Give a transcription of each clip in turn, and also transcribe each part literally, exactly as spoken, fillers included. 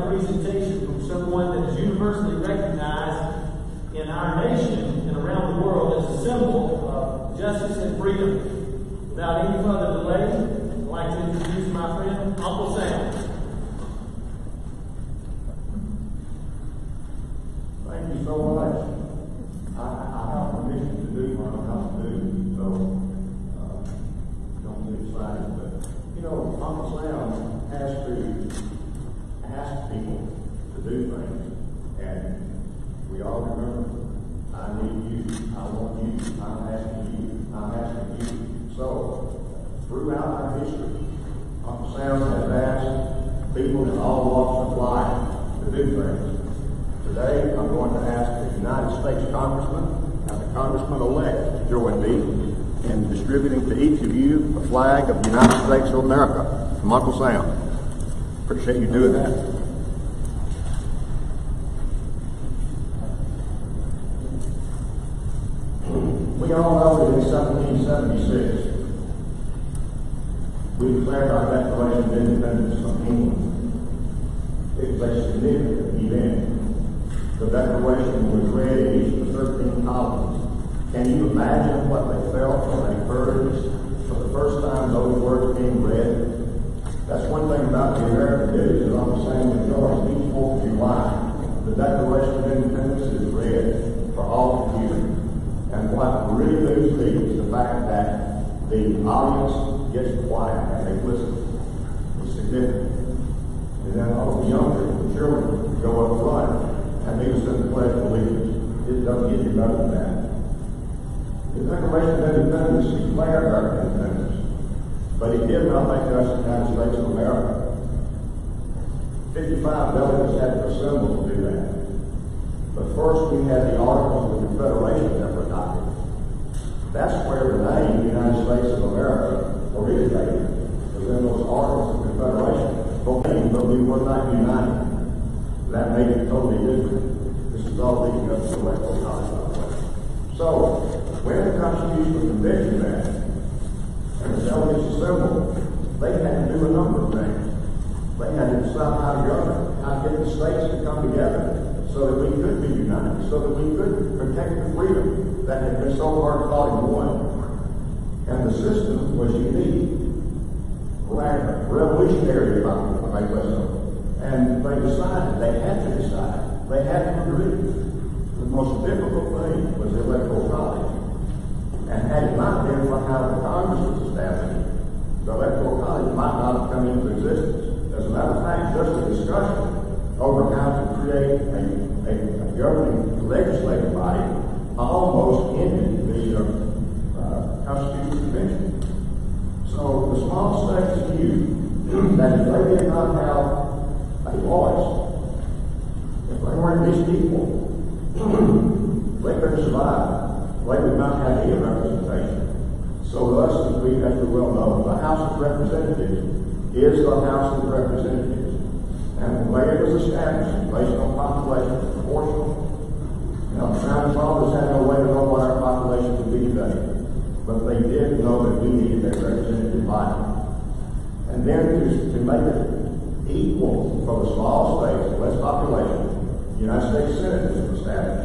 presentation from someone that is universally recognized in our nation and around the world as a symbol of justice and freedom. Without any further delay, I'd like to introduce my friend, Uncle Sam. Thank you so much. I, I have permission to do what I'm about to do, so uh, don't get excited. But, you know, Uncle Sam has to ask people to do things, and we all remember, I need you, I want you, I'm asking you, I'm asking you. So, throughout our history, Uncle Sam has asked people in all walks of life to do things. Today, I'm going to ask the United States Congressman and the Congressman-elect to join me in distributing to each of you the flag of the United States of America from Uncle Sam. Appreciate you doing that. We all know that in seventeen seventy-six, we declared our Declaration of Independence from England. It was a significant event. The Declaration was read in each of the thirteen colonies. Can you imagine what they felt when they heard for the first time those words being read? That's one thing about the American news, is Uncle Sam enjoys each fourth of July. The Declaration of Independence is read for all to hear. And what really moves me is the fact that the audience gets quiet and they listen. It's significant. And then all the younger children go up front and they listen to the Pledge of Allegiance. It doesn't get you better than that. The Declaration of Independence declared our independence, but it did not make us the United States of America. fifty-five delegates had to assemble to do that. But first we had the Articles of Confederation that were adopted. That's where the name United States of America originated, was in those Articles of Confederation. But we were not united. That made it totally different. This is all leading up to the Electoral College, by the way. So, when the Constitutional Convention met, and the delegates assembled, they had to do a number of things. They had to decide how to govern, how to get the states to come together so that we could be united, so that we could protect the freedom that had been so hard fought and won. And the system was unique, revolutionary, if I may say so. And they decided, they had to decide, they had to agree. The most difficult thing was the Electoral College. And had it not been for how the Congress was established, the Electoral College might not have come into existence. As a matter of fact, just a discussion over how to create a, a, a governing legislative body almost ended the uh, uh, Constitutional Convention. So the small states knew that if they did not have a voice, if they weren't these people, they couldn't survive. They would not have any representation. So thus, as we, as we well know, the House of Representatives is the House of Representatives. And the way it was established, based on population proportional, you know, the founding fathers had no way to know what our population would be today. But they did know that we needed a representative body. And then to, to make it equal for the small states, less population, the United States Senate was established.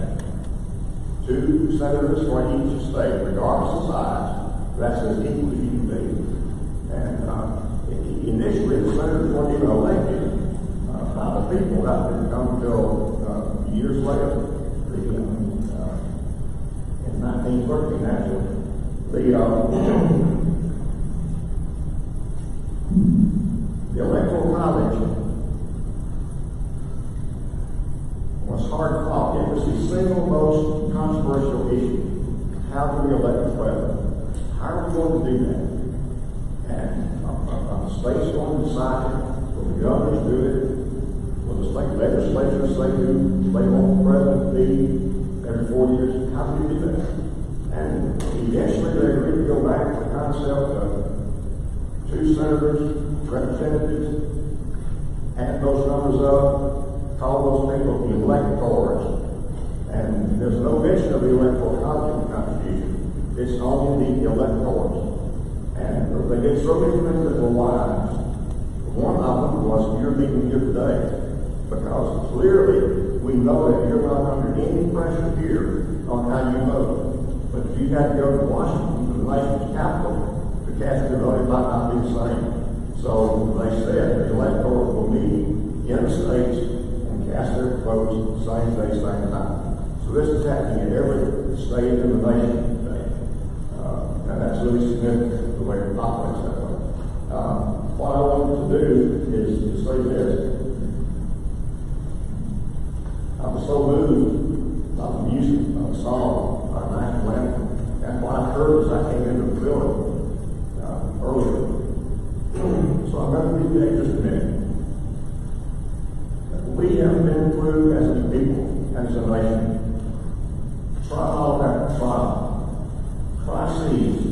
Two senators for each state, regardless of size. That's as equal as you can be. And uh, initially, the senators weren't even elected uh, by the people. That didn't come until uh, years later, the, uh, in nineteen thirteen, actually. The, uh, the Electoral College was hard fought. It was the single most controversial issue. How do we elect a president? How are we going to do that? And uh, uh, the states going to decide it? Will the governors do it? Will the state legislatures say who they want the president to be every four years? How do we do that? And eventually they agreed to go back to the concept of two senators, representatives, add those numbers up, call those people the electors. And there's no mention of the Electoral College in the Constitution. It's only the electors. And they did so many things that were wise. One of them was your meeting here today. Because clearly we know that you're not under any pressure here on how you vote. But if you had to go to Washington, to the nation's capital, to cast your vote, it might not be the same. So they said the electors will meet in the states and cast their votes the same day, same time. So this is happening in every state in the nation today. Uh, and that's really significant the way it operates that way. Uh, what I want to do is to say this. I was so moved by the music, by the song, by the national anthem, and what I heard as I came into the building uh, earlier. So I'm going to read that just a minute. We have been through as a people, as a nation, trial after trial, crises,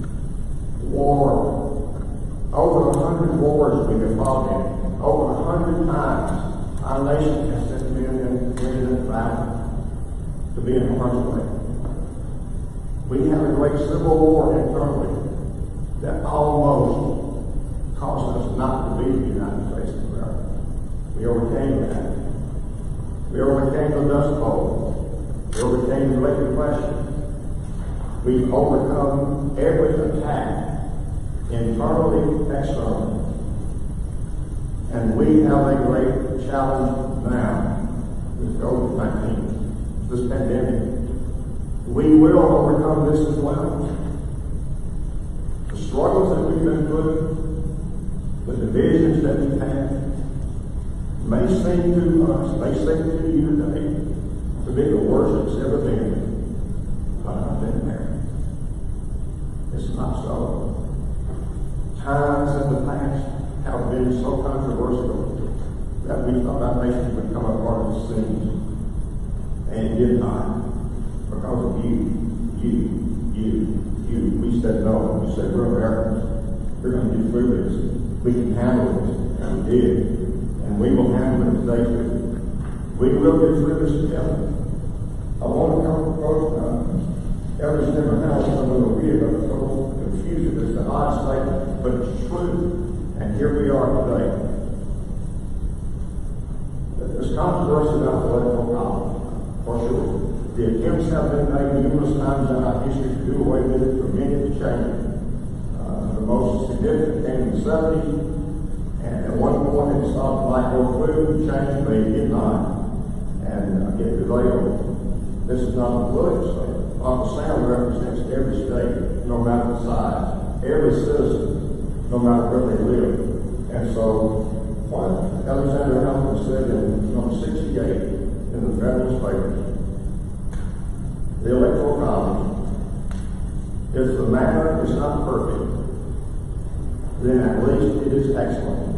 war, over a hundred wars we have fought in, over a hundred times our nation has sent men and women and family to be in harm's way. We have a great civil war internally that almost caused us not to be the United States of America. We overcame that. We overcame the Dust Bowl. We overcame the Great Depression. We've overcome every attack, internally, externally. And we have a great challenge now with COVID nineteen, this pandemic. We will overcome this as well. The struggles that we've been through, the divisions that we've had, may seem to us, may seem to you today, to be the worst it's ever been. But I've been there. It's not so. Times in the past have been so controversial that we thought our nation would come apart at the seams. And it did not. Because of you, you, you, you. We said no. We said we're Americans. We're going to get through this. We can handle this. And we did. And we will handle it today too. We will get through this together. I want to come approach uh, Elder's never had some little weird, but it's so confusing. It's an odd statement, but it's true. And here we are today. There's controversy about the electoral college, for sure. The attempts have been made numerous times in our history to do away with it, for many to change it. Uh, the most significant came in the seventies, and at one point it started like go through, change it, they did not, and uh, get prevailed. This is not a political state. Uncle Sam represents every state, no matter the size, every citizen, no matter where they live. And so, what Alexander Hamilton said in number sixty-eight in the Federalist Papers, the electoral college, if the matter is not perfect, then at least it is excellent.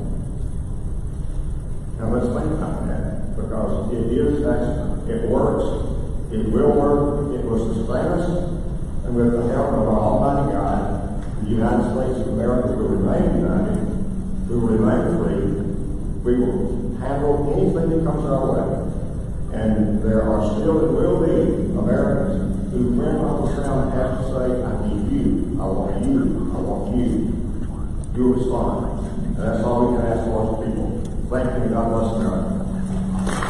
Now let's think about that, because it is excellent. It works. It will work. It will sustain us. And with the help of our Almighty God, the United States of America will remain united, we will remain free, we will handle anything that comes our way. And there are still and will be Americans who, when Uncle Sam has to say, I need you, I want you, I want you, you'll respond. And that's all we can ask for as people. Thank you, God bless America.